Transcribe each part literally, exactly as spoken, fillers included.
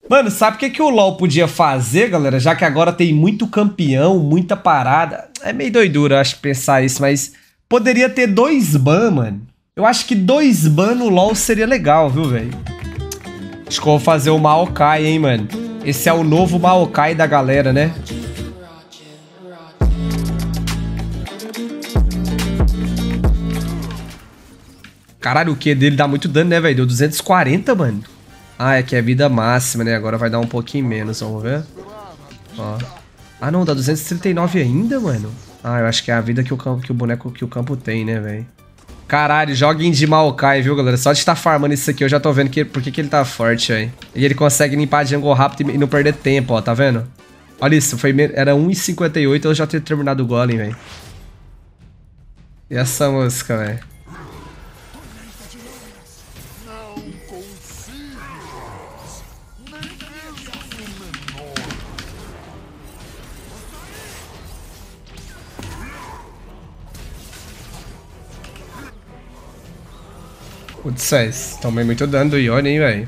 Mano, sabe o que, que o LoL podia fazer, galera? Já que agora tem muito campeão, muita parada. É meio doidura, eu acho, pensar isso, mas poderia ter dois ban, mano. Eu acho que dois ban no LoL seria legal, viu, velho? Acho que eu vou fazer o Maokai, hein, mano. Esse é o novo Maokai da galera, né? Caralho, o Q dele dá muito dano, né, velho? Deu duzentos e quarenta, mano. Ah, é que é vida máxima, né? Agora vai dar um pouquinho menos, vamos ver. Ó. Ah, não, dá duzentos e trinta e nove ainda, mano. Ah, eu acho que é a vida que o, campo, que o boneco que o campo tem, né, velho? Caralho, joguem de Maokai, viu, galera? Só de estar farmando isso aqui, eu já tô vendo que, por que, que ele tá forte, velho. E ele consegue limpar a jungle rápido e não perder tempo, ó, tá vendo? Olha isso, foi, era um e cinquenta e oito, eu já tinha terminado o golem, velho. E essa música, velho? Putz, tomei muito dano do Yone, hein, velho.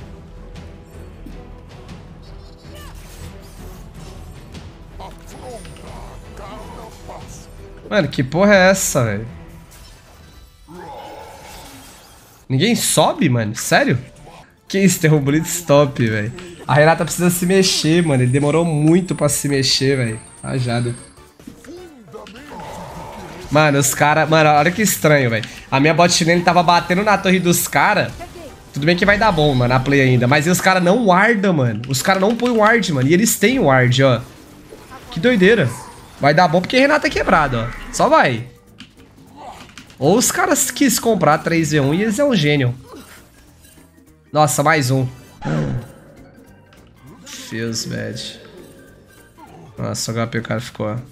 Mano, que porra é essa, velho? Ninguém sobe, mano? Sério? Que isso, tem um Blitz stop, velho. A Renata precisa se mexer, mano. Ele demorou muito pra se mexer, velho. Rajado. Mano, os caras... Mano, olha que estranho, velho. A minha bot lane tava batendo na torre dos caras. Tudo bem que vai dar bom, mano, a play ainda. Mas os caras não wardam, mano. Os caras não põem ward, mano. E eles têm ward, ó. Que doideira. Vai dar bom porque a Renata é quebrada, ó. Só vai. Ou os caras quis comprar três v um e eles é um gênio. Nossa, mais um. Feels bad. Nossa, o H P o cara ficou, ó.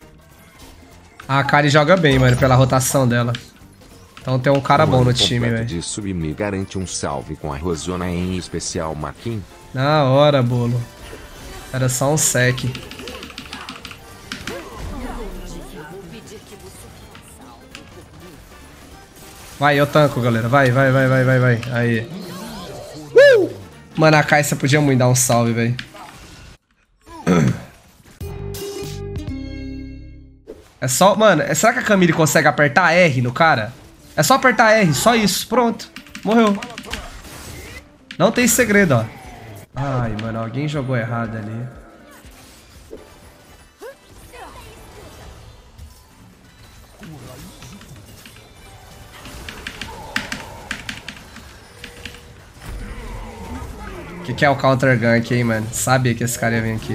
A Kari joga bem, mano, pela rotação dela. Então tem um cara bom no time, velho. Disso e me garante um salve com a Rosona em especial, Maquin. Na hora, bolo. Era só um sec. Vai, eu tanco, galera. Vai, vai, vai, vai, vai, vai. Aí. Uh! Mano, a Kai'Sa podia muito dar um salve, velho. É só... Mano, será que a Camille consegue apertar R no cara? É só apertar R, só isso. Pronto. Morreu. Não tem segredo, ó. Ai, mano, alguém jogou errado ali. O que, que é o counter gank, hein, mano? Sabia que esse cara ia vir aqui.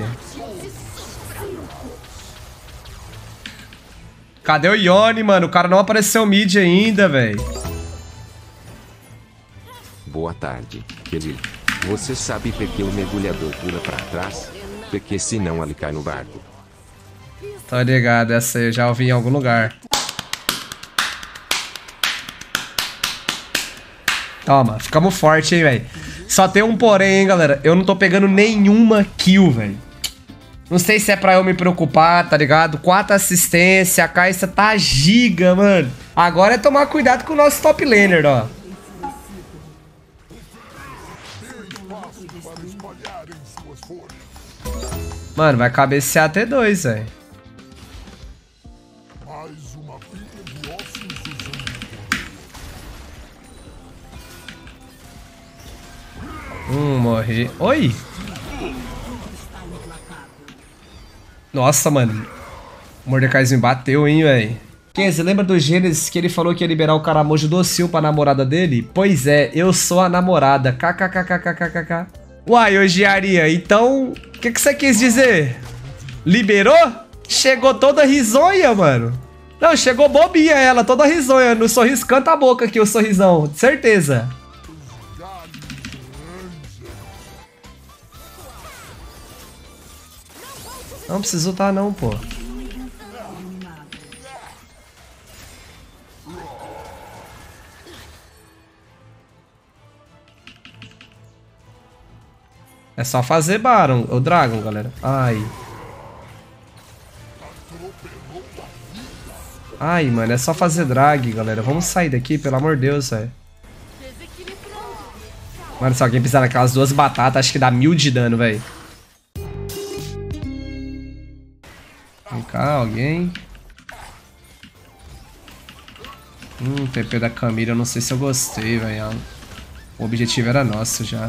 Cadê o Yone, mano? O cara não apareceu mid ainda, velho. Boa tarde, querido. Você sabe por que o mergulhador pula pra trás? Porque senão ele cai no barco. Tô ligado, essa aí eu já ouvi em algum lugar. Toma, ficamos fortes, hein, velho. Só tem um porém, hein, galera. Eu não tô pegando nenhuma kill, velho. Não sei se é pra eu me preocupar, tá ligado? Quatro assistências, a Kai'Sa tá giga, mano. Agora é tomar cuidado com o nosso top laner, ó. Mano, vai cabecear T dois, velho. Hum, morri. Oi! Nossa, mano. O Mordekaiser bateu, hein, velho. Quem, você lembra do Gênesis que ele falou que ia liberar o caramujo docinho pra namorada dele? Pois é, eu sou a namorada. KKKKKKK. Uai, ô Giaria, então... O que, que você quis dizer? Liberou? Chegou toda risonha, mano. Não, chegou bobinha ela, toda risonha. No sorriso, canta a boca aqui, o sorrisão. Certeza. Não precisa lutar não, pô. É só fazer Baron, o Dragon, galera. Ai. Ai, mano, é só fazer drag, galera. Vamos sair daqui, pelo amor de Deus, velho. Mano, se alguém pisar naquelas duas batatas, acho que dá mil de dano, velho. Vem cá, alguém. Hum, T P da Camila, eu não sei se eu gostei, velho. O objetivo era nosso já.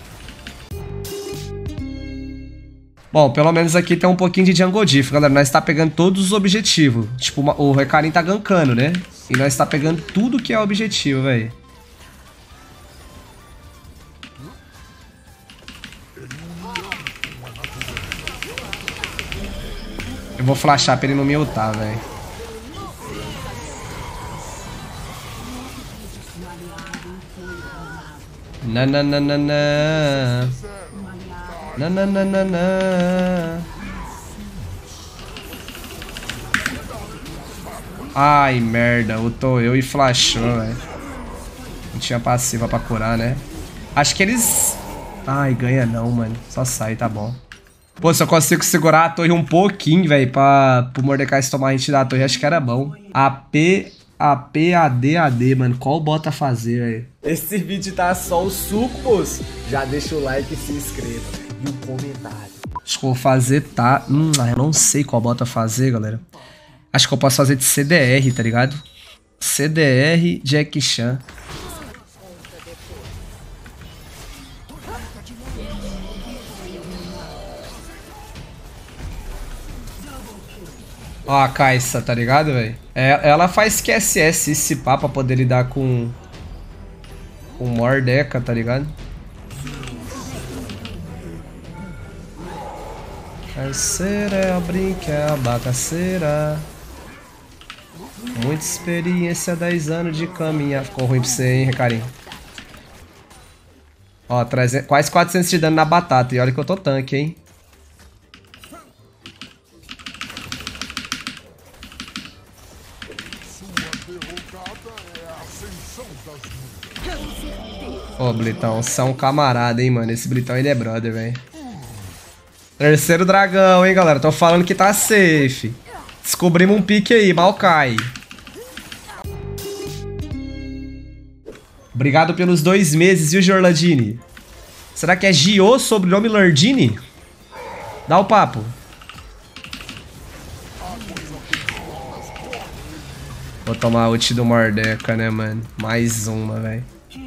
Bom, pelo menos aqui tem um pouquinho de Jungle Diff, galera. Nós tá pegando todos os objetivos. Tipo, o Recarim tá gankando, né? E nós tá pegando tudo que é objetivo, velho. Eu vou flashar pra ele não me ultar, velho. Nananana. Nananana. Ai, merda. Ultou eu e flashou, velho. Não tinha passiva pra curar, né? Acho que eles... Ai, ganha não, mano. Só sai, tá bom. Pô, se eu consigo segurar a torre um pouquinho, velho, pra pro Mordecai se tomar a hit da torre, acho que era bom. A P, A P, A D, A D, mano. Qual bota fazer, velho? Esse vídeo tá só o suco, moço. Já deixa o like e se inscreva. E o comentário. Acho que eu vou fazer, tá? Hum, eu não sei qual bota fazer, galera. Acho que eu posso fazer de C D R, tá ligado? C D R, Jack Chan. Ó a Kai'Sa, tá ligado, velho? É, ela faz Q S S esse pá pra poder lidar com... Com Mordecai, tá ligado? Parceira é a brinca, é a bagaceira. Muita experiência, dez anos de caminhar. Ficou ruim pra você, hein, Recarim? Ó, trezentos, quase quatrocentos de dano na batata. E olha que eu tô tanque, hein? Ô, Blitão, você é um camarada, hein, mano. Esse Blitão, ele é brother, velho. Terceiro dragão, hein, galera. Tô falando que tá safe. Descobrimos um pique aí, Maokai. Obrigado pelos dois meses, viu, Jorlandini? Será que é Gio, sobrenome Lardini? Dá o papo. Vou tomar a ult do Mordecai, né, mano? Mais uma, velho.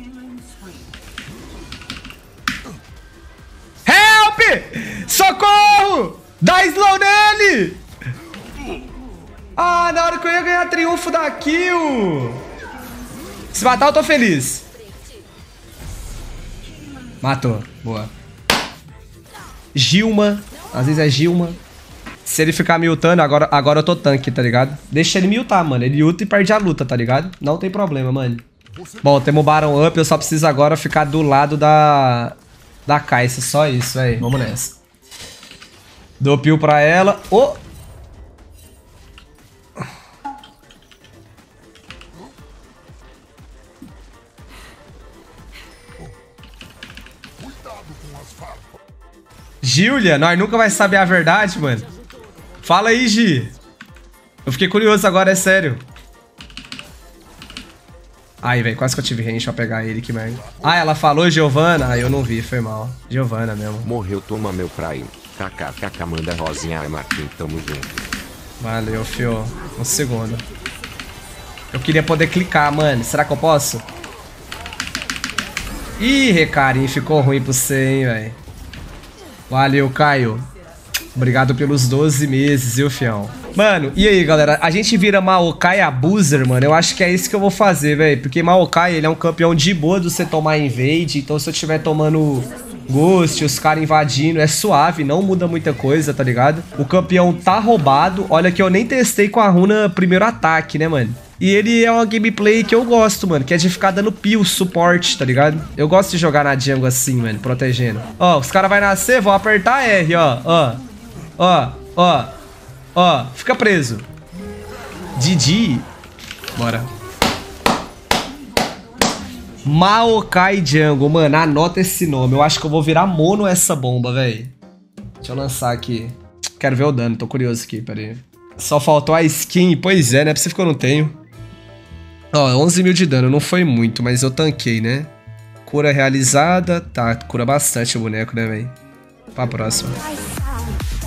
Socorro! Dá slow nele! Ah, na hora que eu ia ganhar triunfo da kill! Se matar, eu tô feliz. Matou. Boa. Gilma. Às vezes é Gilma. Se ele ficar me ultando, agora, agora eu tô tanque, tá ligado? Deixa ele me ultar, mano. Ele ulta e perde a luta, tá ligado? Não tem problema, mano. Bom, temos o Baron Up. Eu só preciso agora ficar do lado da... Da Kai'Sa. Só isso, velho. Vamos nessa. Dou peel pra ela. Oh! Giulia, nós nunca vai saber a verdade, mano. Fala aí, Gi. Eu fiquei curioso agora, é sério. Ai, velho, quase que eu tive range pra pegar ele, que merda. Ah, ela falou Giovanna? Ah, eu não vi, foi mal. Giovanna mesmo. Morreu, toma meu prime. Kkk, manda Rosinha, ai Marquinhos, tamo junto. Valeu, fio. Um segundo. Eu queria poder clicar, mano. Será que eu posso? Ih, Recarim, ficou ruim pra você, hein, velho. Valeu, Caio. Obrigado pelos doze meses, viu, fião? Mano, e aí, galera? A gente vira Maokai Abuser, mano. Eu acho que é isso que eu vou fazer, velho. Porque Maokai, ele é um campeão de boa de você tomar invade. Então, se eu estiver tomando Ghost, os caras invadindo, é suave. Não muda muita coisa, tá ligado? O campeão tá roubado. Olha que eu nem testei com a runa primeiro ataque, né, mano? E ele é uma gameplay que eu gosto, mano. Que é de ficar dando peel, suporte, tá ligado? Eu gosto de jogar na jungle assim, mano. Protegendo. Ó, os caras vão nascer, vão apertar R, ó. Ó. Ó, ó, ó, fica preso. Didi. Bora. Maokai Jungle, mano, anota esse nome. Eu acho que eu vou virar mono essa bomba, velho. Deixa eu lançar aqui. Quero ver o dano, tô curioso aqui, peraí. Só faltou a skin, pois é, né? Pacífico eu não tenho. Ó, onze mil de dano, não foi muito, mas eu tanquei, né? Cura realizada. Tá, cura bastante o boneco, né, velho? Pra próxima.